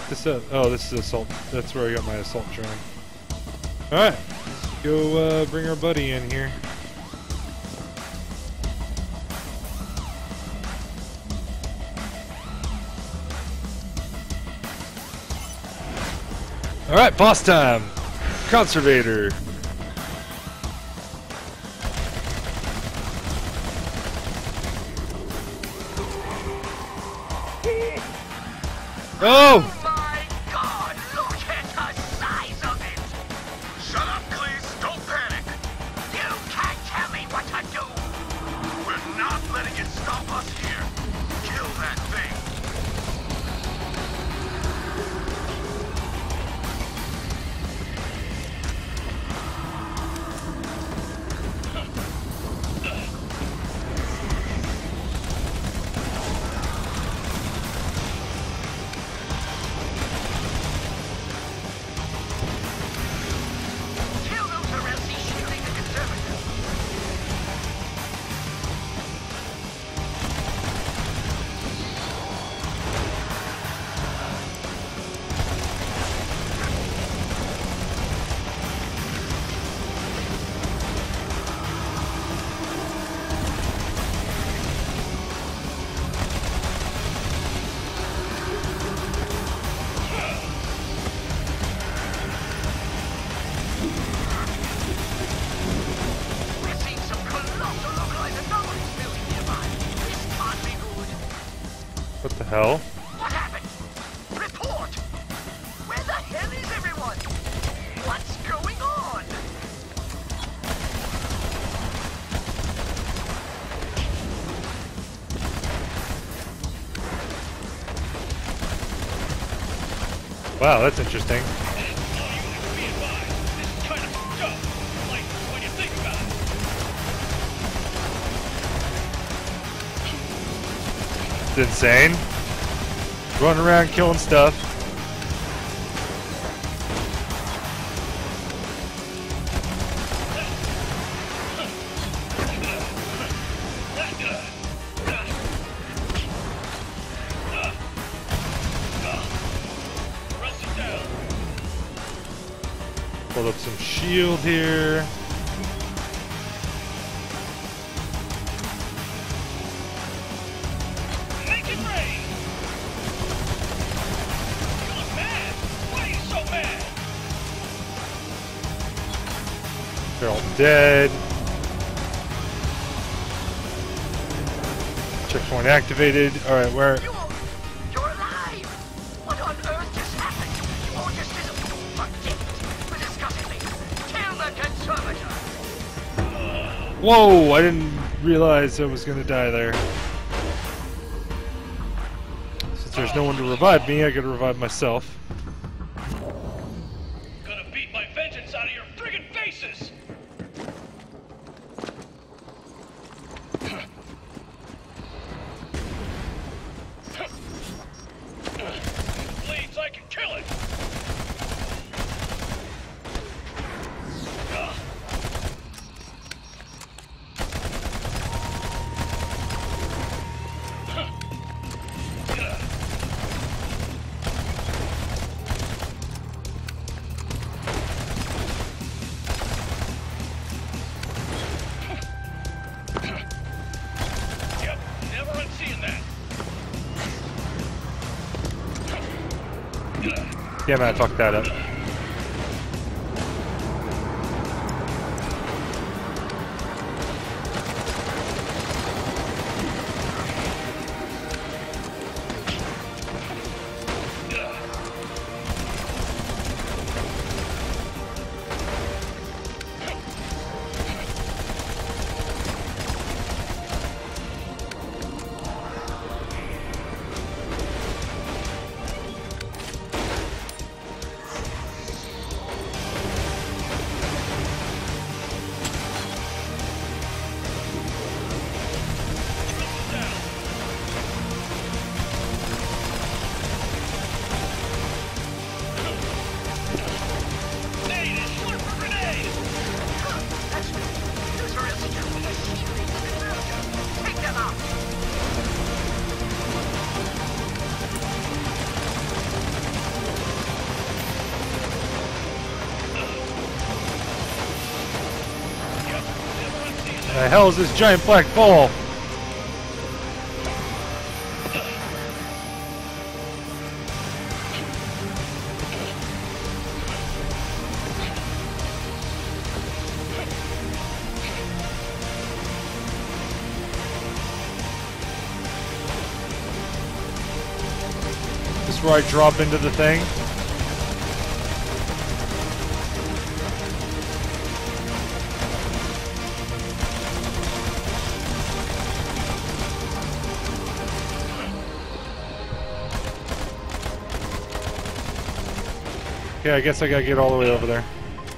this up? Oh, this is assault. That's where I got my assault drone. Alright, let's go bring our buddy in here. Alright, boss time! Conservator! Oh! My God, look at the size of it! Shut up, please. Don't panic. You can't tell me what to do. We're not letting it stop us here. Kill that thing. Kill those or else he's shooting the Conservator. We're seeing some colossal localized anomalies building nearby. This can't be good. What the hell? What happened? Report! Where the hell is everyone? What's going on? Wow, that's interesting. It's insane. Running around killing stuff. Pulled up some shield here. Make it rain! You look mad! Why are you so mad? They're all dead. Checkpoint activated. Alright, where? You're alive! What on earth just happened? You all just disappeared. Forget it. We're discussing this. Kill the Conservator! Whoa, I didn't realize I was gonna die there. Since there's no one to revive me, I gotta revive myself. Gonna beat my vengeance out of your friggin' faces! Bleeds, I can kill it! Yep, never unseeing that. Damn it, I fucked that up. The hell is this giant black ball? This is where I drop into the thing. Okay, I guess I gotta get all the way over there.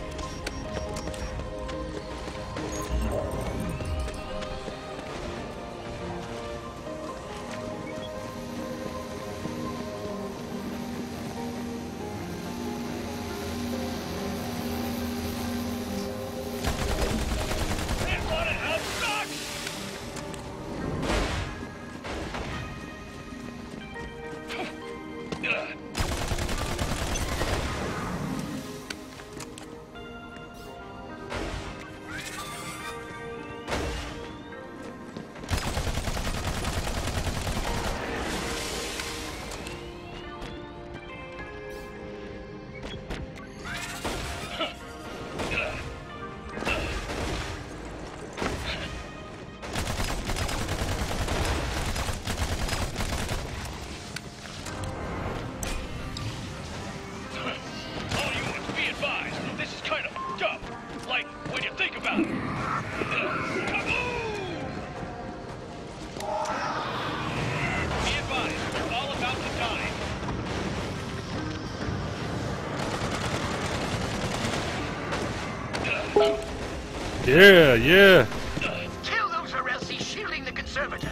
Yeah, yeah. Kill those or else he's shielding the Conservator.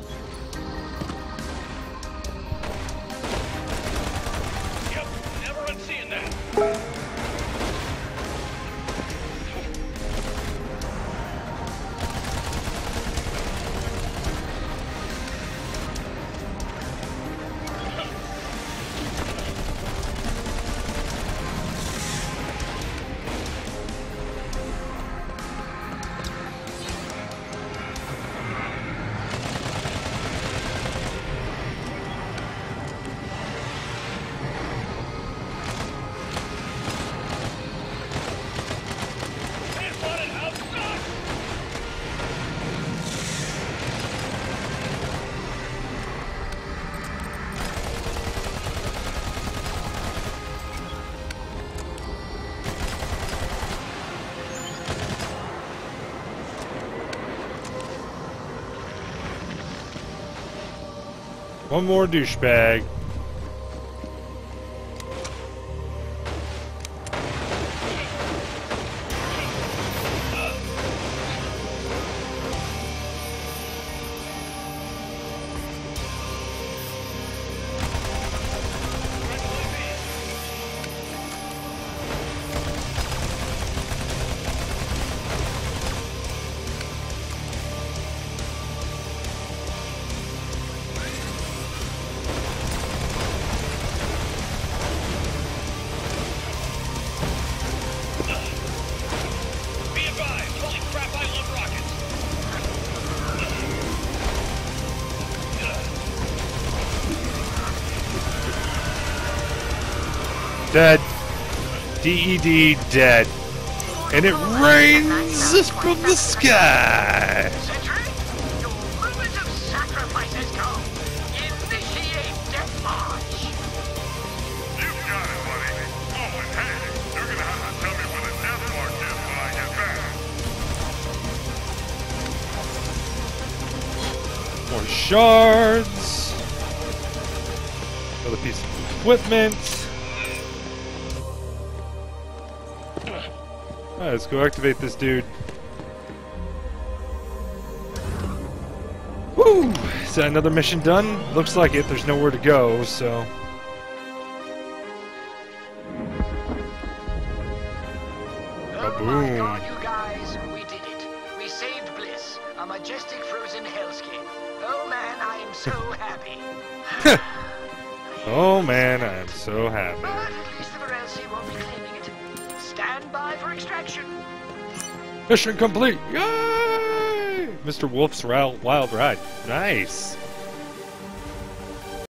Yep, never unseeing that. One more douchebag. Dead. DED dead. And it rains from the sky. Sentry, your moment of sacrifice has come. Initiate death march. You got it, buddy. Oh, and hey, you're gonna have to tell me when the death march is when I get back. More shards. Another piece of equipment. Alright, let's go activate this dude. Woo! Is that another mission done? Looks like it. There's nowhere to go, so... Oh my God, you guys, we did it. We saved Bliss, a majestic frozen hellscape. Oh man, I am so happy. Oh man, I am so happy. But at least the Varelsi won't be claiming it. Stand by for extraction. Mission complete! Yay! Mr. Wolf's Wild Ride. Nice.